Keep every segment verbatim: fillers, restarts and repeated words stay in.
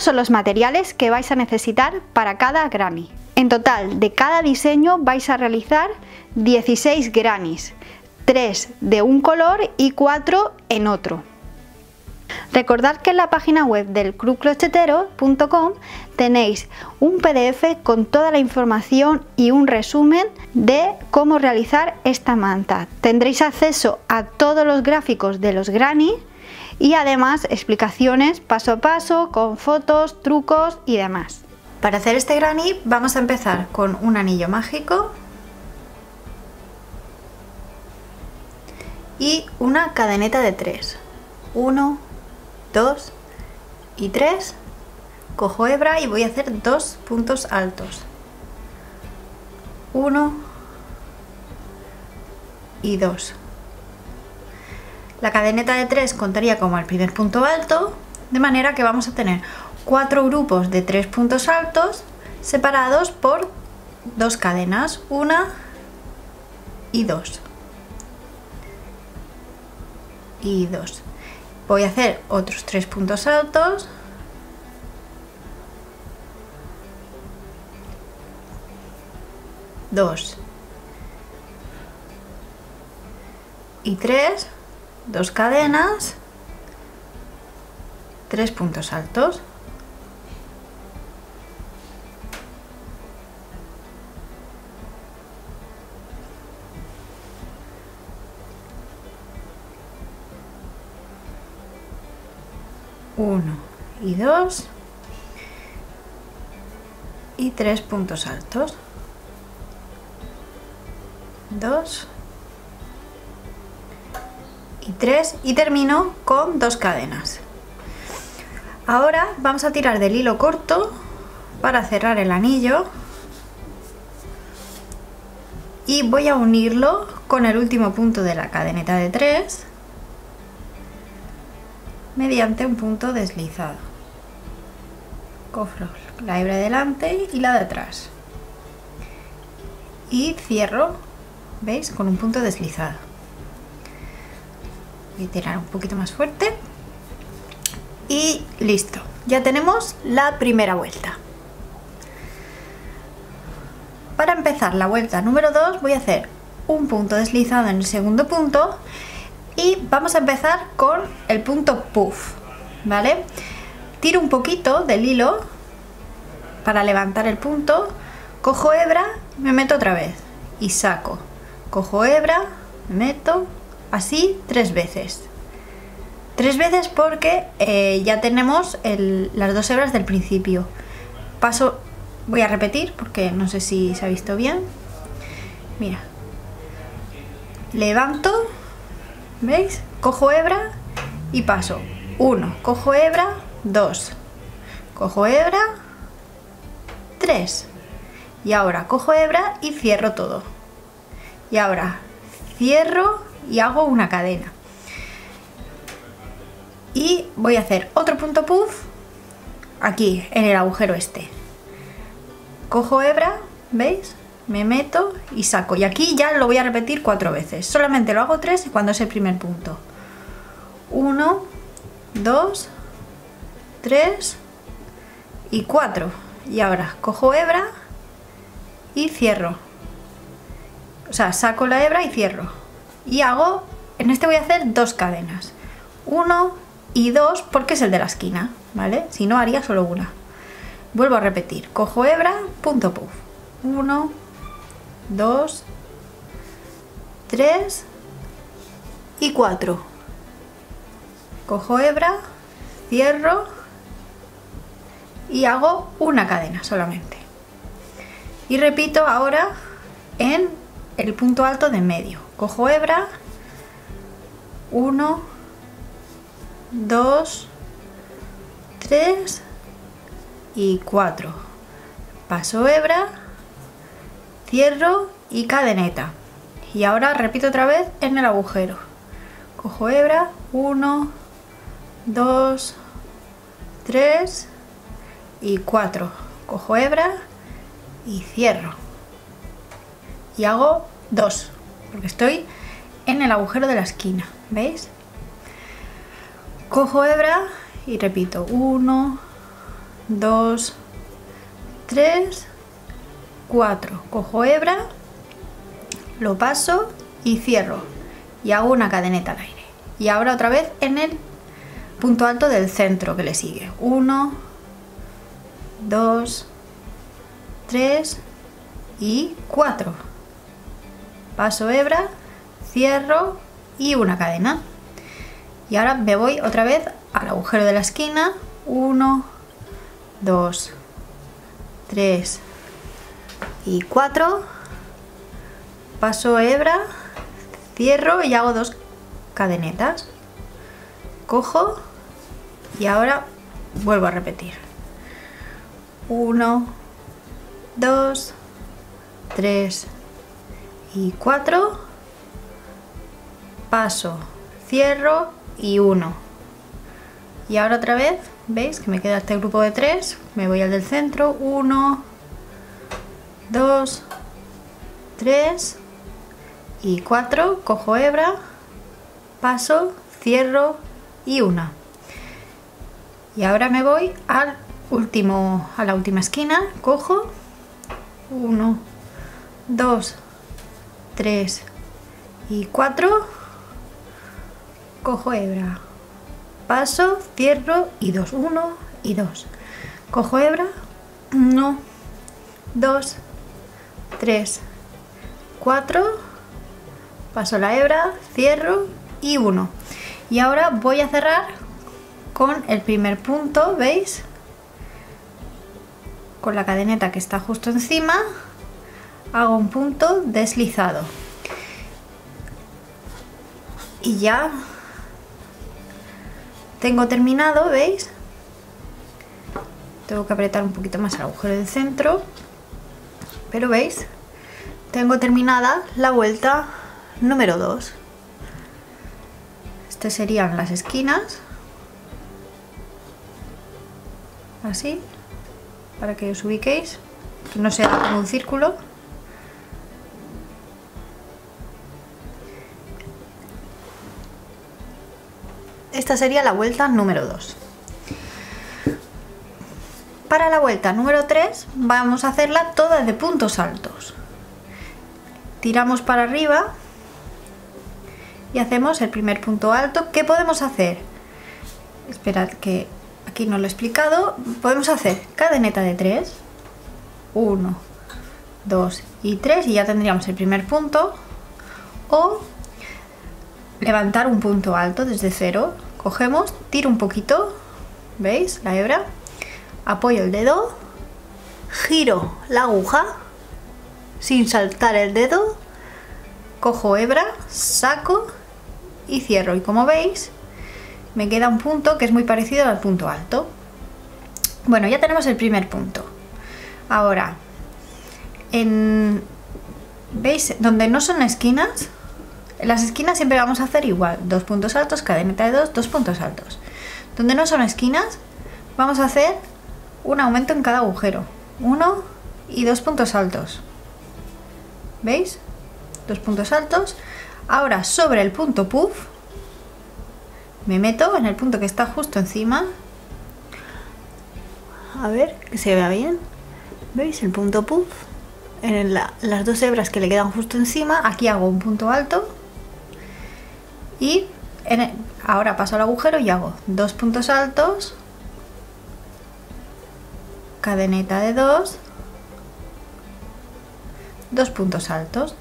son los materiales que vais a necesitar para cada granny. En total, de cada diseño vais a realizar dieciséis grannies, tres de un color y cuatro en otro. Recordad que en la página web del club crochetero punto com tenéis un P D F con toda la información y un resumen de cómo realizar esta manta. Tendréis acceso a todos los gráficos de los granny y además explicaciones paso a paso con fotos, trucos y demás. Para hacer este granny vamos a empezar con un anillo mágico y una cadeneta de tres. uno, dos y tres. Cojo hebra y voy a hacer dos puntos altos. uno y dos. La cadeneta de tres contaría como el primer punto alto, de manera que vamos a tener cuatro grupos de tres puntos altos separados por dos cadenas, una y dos. Y dos. Voy a hacer otros tres puntos altos. Dos. Y tres. Dos cadenas. Tres puntos altos. Uno y dos y tres puntos altos. Dos y tres y termino con dos cadenas. Ahora vamos a tirar del hilo corto para cerrar el anillo y voy a unirlo con el último punto de la cadeneta de tres mediante un punto deslizado. Cojo la hebra de delante y la de atrás y cierro, ¿veis? Con un punto deslizado. Voy a tirar un poquito más fuerte y listo, ya tenemos la primera vuelta. Para empezar la vuelta número dos voy a hacer un punto deslizado en el segundo punto y vamos a empezar con el punto puff, ¿vale? Tiro un poquito del hilo para levantar el punto, cojo hebra, me meto otra vez y saco, cojo hebra, me meto, así tres veces. Tres veces porque eh, ya tenemos el, las dos hebras del principio. Paso, voy a repetir porque no sé si se ha visto bien. Mira, levanto, ¿veis? Cojo hebra y paso. uno, cojo hebra, dos, cojo hebra, tres. Y ahora cojo hebra y cierro todo. Y ahora cierro y hago una cadena. Y voy a hacer otro punto puff aquí en el agujero este. Cojo hebra, ¿veis? Me meto y saco. Y aquí ya lo voy a repetir cuatro veces. Solamente lo hago tres cuando es el primer punto. Uno, dos, tres y cuatro. Y ahora cojo hebra y cierro. O sea, saco la hebra y cierro. Y hago, en este voy a hacer dos cadenas. Uno y dos porque es el de la esquina, ¿vale? Si no haría solo una. Vuelvo a repetir. Cojo hebra, punto puff. Uno, dos, tres y cuatro. Cojo hebra, cierro y hago una cadena solamente. Y repito ahora en el punto alto de en medio. Cojo hebra, uno, dos, tres y cuatro. Paso hebra, cierro y cadeneta. Y ahora repito otra vez en el agujero. Cojo hebra, uno, dos, tres y cuatro. Cojo hebra y cierro. Y hago dos, porque estoy en el agujero de la esquina, ¿veis? Cojo hebra y repito uno, dos, tres, cuatro. Cojo hebra, lo paso y cierro y hago una cadeneta al aire. Y ahora otra vez en el punto alto del centro que le sigue. uno, dos, tres y cuatro. Paso hebra, cierro y una cadena. Y ahora me voy otra vez al agujero de la esquina. uno, dos, tres y cuatro. Paso hebra, cierro y hago dos cadenetas. Cojo y ahora vuelvo a repetir. uno, dos, tres y cuatro. Paso, cierro y uno. Y ahora otra vez, ¿veis? Que me queda este grupo de tres. Me voy al del centro. uno, dos, tres y cuatro. Cojo hebra, paso, cierro y una. Y ahora me voy al último, a la última esquina. Cojo uno, dos, tres y cuatro. Cojo hebra, paso, cierro y dos. uno y dos. Cojo hebra, uno, dos, tres, cuatro. Paso la hebra, cierro y uno. Y ahora voy a cerrar con el primer punto, ¿veis? Con la cadeneta que está justo encima, hago un punto deslizado. Y ya tengo terminado, ¿veis? Tengo que apretar un poquito más el agujero del centro, pero ¿veis? Tengo terminada la vuelta número dos. Estas serían las esquinas, así, para que os ubiquéis, que no sea como un círculo. Esta sería la vuelta número dos. Para la vuelta número tres vamos a hacerla toda de puntos altos. Tiramos para arriba y hacemos el primer punto alto. ¿Qué podemos hacer? Esperad que aquí no lo he explicado. Podemos hacer cadeneta de tres, uno, dos y tres, y ya tendríamos el primer punto. O levantar un punto alto desde cero. Cogemos, tiro un poquito, ¿veis? La hebra, apoyo el dedo, giro la aguja sin saltar el dedo, cojo hebra, saco y cierro. Y como veis, me queda un punto que es muy parecido al punto alto. Bueno, ya tenemos el primer punto. Ahora, en, ¿veis? Donde no son esquinas, en las esquinas siempre vamos a hacer igual, dos puntos altos, cadeneta de dos, dos puntos altos. Donde no son esquinas, vamos a hacer un aumento en cada agujero, uno y dos puntos altos. ¿Veis? Dos puntos altos. Ahora sobre el punto puff me meto en el punto que está justo encima. A ver, que se vea bien. ¿Veis el punto puff? En la, las dos hebras que le quedan justo encima, aquí hago un punto alto. Y en el, ahora paso al agujero y hago dos puntos altos, cadeneta de dos, dos puntos altos.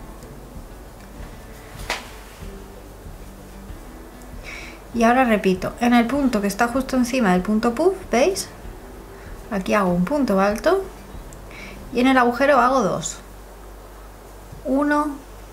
Y ahora repito, en el punto que está justo encima del punto puff, ¿veis? Aquí hago un punto alto y en el agujero hago dos. Uno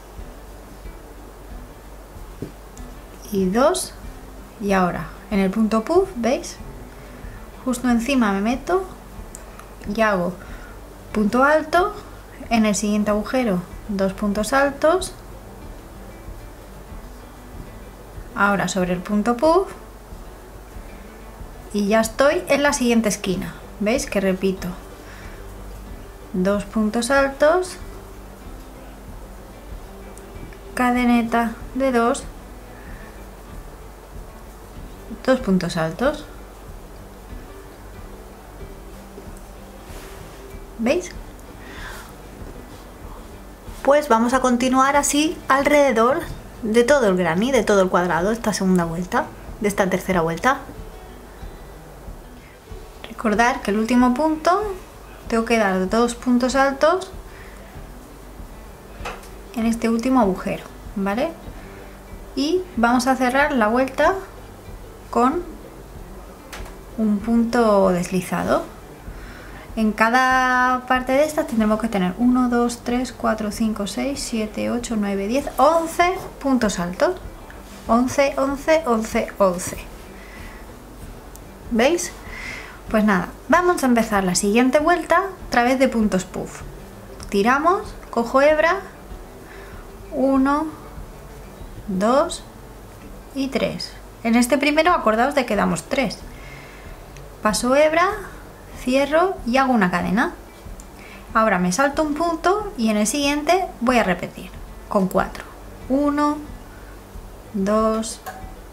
y dos. Y ahora en el punto puff, ¿veis? Justo encima me meto y hago punto alto. En el siguiente agujero dos puntos altos. Ahora sobre el punto puff y ya estoy en la siguiente esquina. ¿Veis? Que repito, dos puntos altos, cadeneta de dos, dos puntos altos. ¿Veis? Pues vamos a continuar así alrededor de todo el granny, de todo el cuadrado, esta segunda vuelta, de esta tercera vuelta. Recordar que el último punto tengo que dar dos puntos altos en este último agujero, ¿vale? Y vamos a cerrar la vuelta con un punto deslizado. En cada parte de estas tendremos que tener uno, dos, tres, cuatro, cinco, seis, siete, ocho, nueve, diez, once puntos altos. once, once, once, once. ¿Veis? Pues nada, vamos a empezar la siguiente vuelta a través de puntos puff. Tiramos, cojo hebra, uno, dos y tres. En este primero acordaos de que damos tres. Paso hebra, cierro y hago una cadena. Ahora me salto un punto y en el siguiente voy a repetir con cuatro. uno, dos,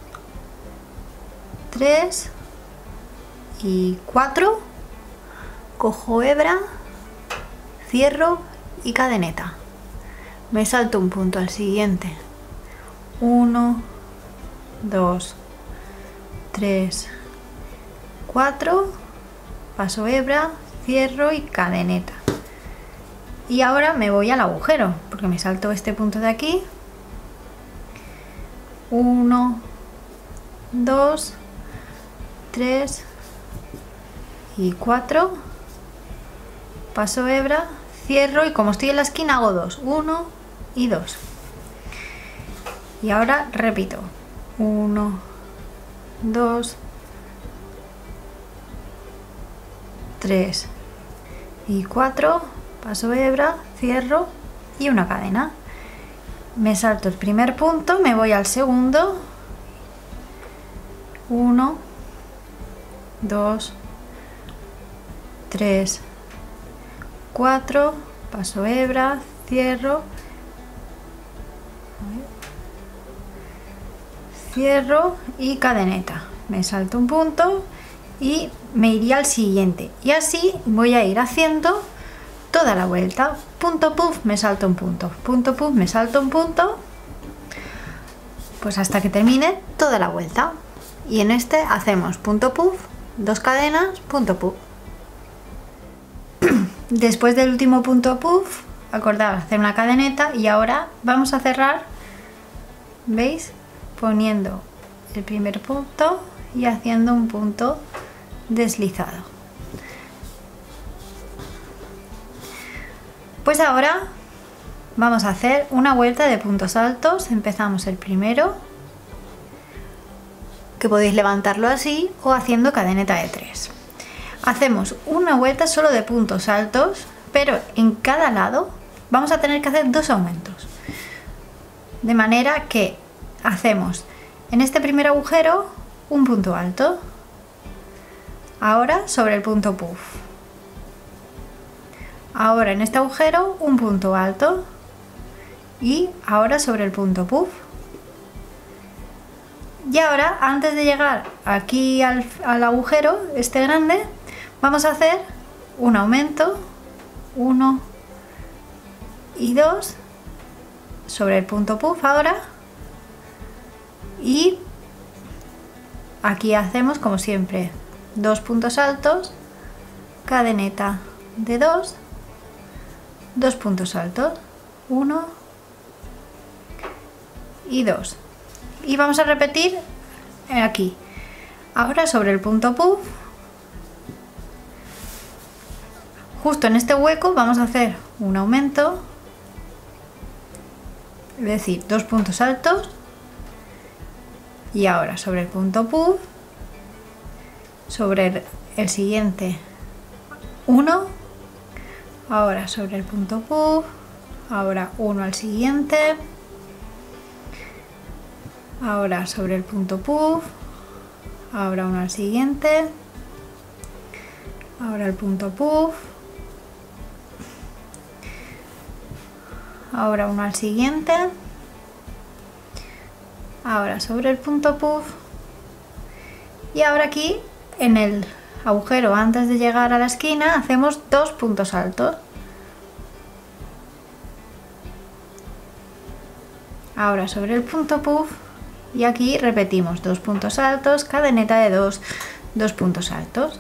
tres y cuatro. Cojo hebra, cierro y cadeneta. Me salto un punto al siguiente. uno, dos, tres, cuatro. Paso hebra, cierro y cadeneta. Y ahora me voy al agujero, porque me salto este punto de aquí. uno, dos, tres y cuatro. Paso hebra, cierro y como estoy en la esquina hago dos. uno y dos. Y ahora repito. uno, dos, tres y cuatro. Paso hebra, cierro y una cadena. Me salto el primer punto, me voy al segundo. uno, dos, tres, cuatro. Paso hebra, cierro, cierro y cadeneta. Me salto un punto y me iría al siguiente. Y así voy a ir haciendo toda la vuelta. Punto puff, me salto un punto. Punto puff, me salto un punto. Pues hasta que termine toda la vuelta. Y en este hacemos punto puff, dos cadenas, punto puff. Después del último punto puff, acordaos hacer una cadeneta y ahora vamos a cerrar, ¿veis? Poniendo el primer punto y haciendo un punto deslizado. Pues ahora vamos a hacer una vuelta de puntos altos. Empezamos el primero, que podéis levantarlo así o haciendo cadeneta de tres. Hacemos una vuelta solo de puntos altos, pero en cada lado vamos a tener que hacer dos aumentos. De manera que hacemos en este primer agujero un punto alto. Ahora sobre el punto puff. Ahora en este agujero un punto alto. Y ahora sobre el punto puff. Y ahora, antes de llegar aquí al, al agujero, este grande, vamos a hacer un aumento, uno y dos, sobre el punto puff ahora. Y aquí hacemos, como siempre, dos puntos altos, cadeneta de dos, dos puntos altos, uno y dos. Y vamos a repetir aquí. Ahora sobre el punto puff, justo en este hueco vamos a hacer un aumento, es decir, dos puntos altos. Y ahora sobre el punto puff, sobre el, el siguiente uno, ahora sobre el punto puff, ahora uno al siguiente. Ahora sobre el punto puff, ahora uno al siguiente, ahora el punto puff, ahora uno al siguiente, ahora sobre el punto puff y ahora aquí en el agujero antes de llegar a la esquina, hacemos dos puntos altos. Ahora sobre el punto puff y aquí repetimos dos puntos altos, cadeneta de dos, dos puntos altos.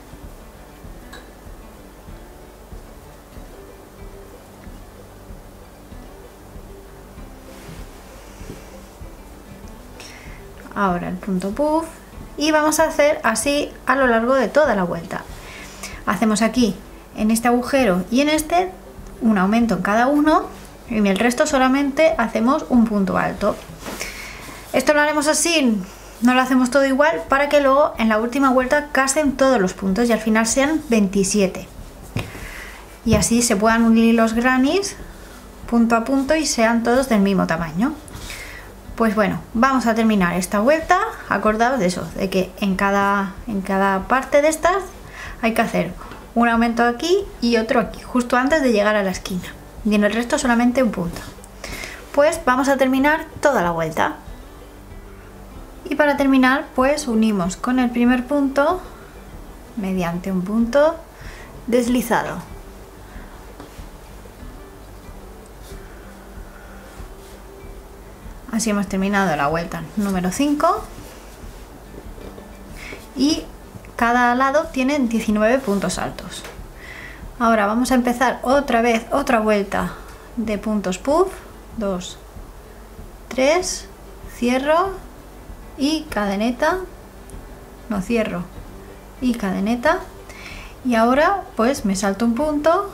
Ahora el punto puff y vamos a hacer así a lo largo de toda la vuelta. Hacemos aquí en este agujero y en este un aumento en cada uno y en el resto solamente hacemos un punto alto. Esto lo haremos así, no lo hacemos todo igual para que luego en la última vuelta casen todos los puntos y al final sean veintisiete y así se puedan unir los grannies punto a punto y sean todos del mismo tamaño. Pues bueno, vamos a terminar esta vuelta. Acordaos de eso, de que en cada, en cada parte de estas hay que hacer un aumento aquí y otro aquí, justo antes de llegar a la esquina. Y en el resto solamente un punto. Pues vamos a terminar toda la vuelta. Y para terminar, pues unimos con el primer punto mediante un punto deslizado. Así hemos terminado la vuelta número cinco y cada lado tiene diecinueve puntos altos. Ahora vamos a empezar otra vez otra vuelta de puntos puff, dos, tres, cierro y cadeneta, no cierro y cadeneta y ahora pues me salto un punto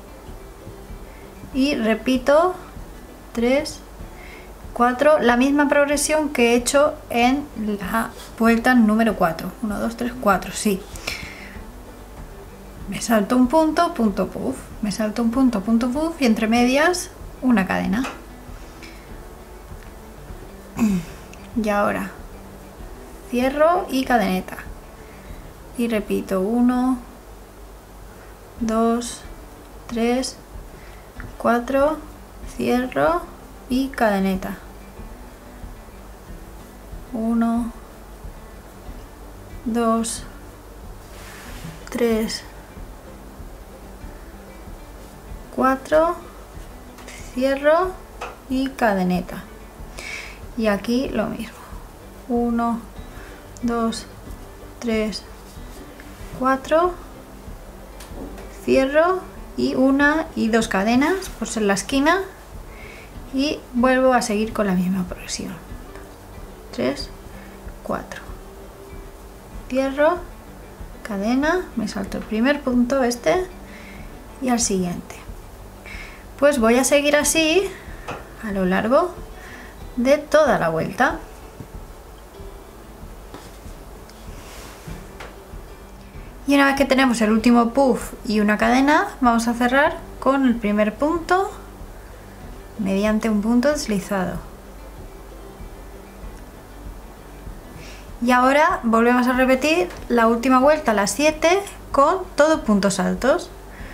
y repito tres, cuatro, la misma progresión que he hecho en la vuelta número cuatro. uno, dos, tres, cuatro, sí. Me salto un punto, punto puff, me salto un punto, punto puff y entre medias una cadena. Y ahora cierro y cadeneta. Y repito uno, dos, tres, cuatro, cierro y cadeneta. uno, dos, tres, cuatro, cierro y cadeneta. Y aquí lo mismo. uno, dos, tres, cuatro, cierro y una y dos cadenas por ser la esquina y vuelvo a seguir con la misma progresión. tres, cuatro, cierro, cadena, me salto el primer punto este y al siguiente. Pues voy a seguir así a lo largo de toda la vuelta. Y una vez que tenemos el último puff y una cadena, vamos a cerrar con el primer punto mediante un punto deslizado. Y ahora volvemos a repetir la última vuelta, las siete, con todos puntos altos.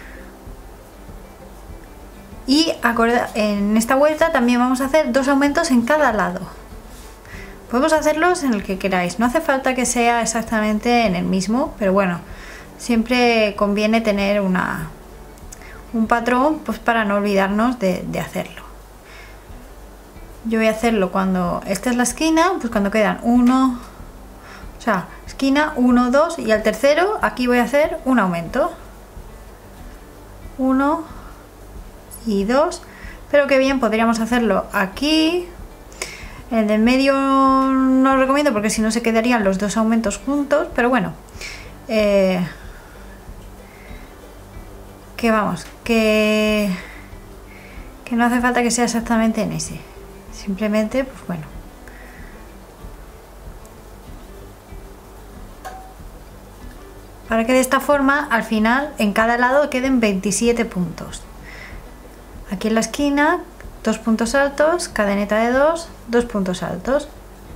Y acorda, en esta vuelta también vamos a hacer dos aumentos en cada lado. Podemos hacerlos en el que queráis, no hace falta que sea exactamente en el mismo, pero bueno, siempre conviene tener una, un patrón pues para no olvidarnos de, de hacerlo. Yo voy a hacerlo cuando esta es la esquina, pues cuando quedan uno, o sea, esquina uno, dos y al tercero aquí voy a hacer un aumento. uno y dos, pero que bien podríamos hacerlo aquí. El del medio no lo recomiendo porque si no se quedarían los dos aumentos juntos, pero bueno, eh, que vamos, que, que no hace falta que sea exactamente en ese, simplemente pues bueno. Para que de esta forma al final en cada lado queden veintisiete puntos. Aquí en la esquina, dos puntos altos, cadeneta de dos, dos puntos altos.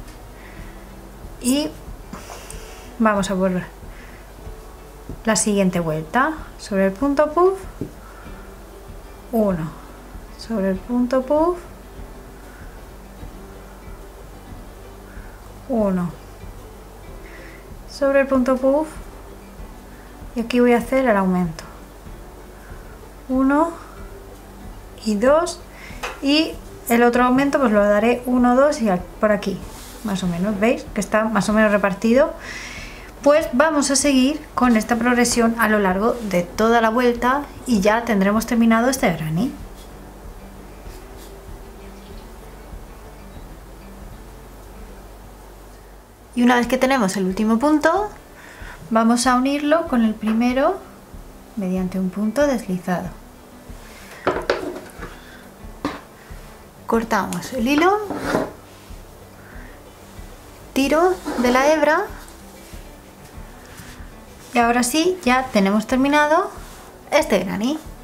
Y vamos a por la siguiente vuelta. Sobre el punto puff, uno. Sobre el punto puff, uno. Sobre el punto puff, y aquí voy a hacer el aumento. uno y dos, y el otro aumento pues lo daré uno, dos y por aquí, más o menos, ¿veis? Que está más o menos repartido. Pues vamos a seguir con esta progresión a lo largo de toda la vuelta y ya tendremos terminado este granny. Y una vez que tenemos el último punto, vamos a unirlo con el primero mediante un punto deslizado. Cortamos el hilo, tiro de la hebra y ahora sí ya tenemos terminado este granny.